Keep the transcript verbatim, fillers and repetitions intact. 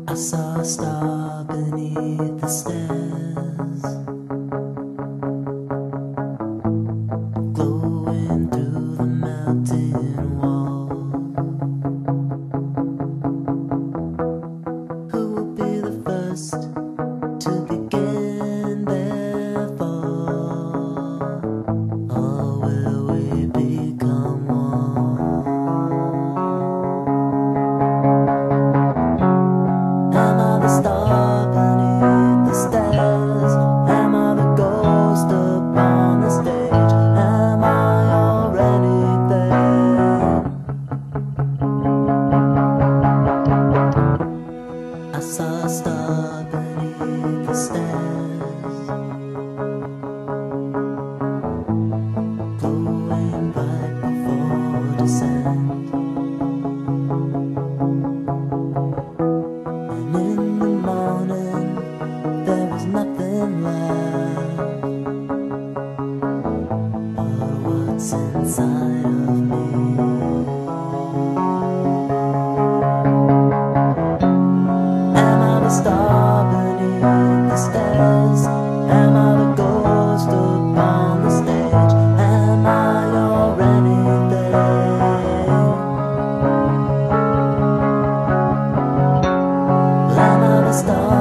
I saw a star beneath the stairs, glowing through the melting wall. Who will be the first to begin their fall? Or will we become one? Am I the star beneath the stairs? Am I the ghost upon the stage? Am I already there? I saw a star beneath the stairs, glowing bright before descent. And in the morning there is nothing left but what's inside of me. Am I the star beneath the stairs? Am I the ghost upon the stage? Am I already there? Am I the star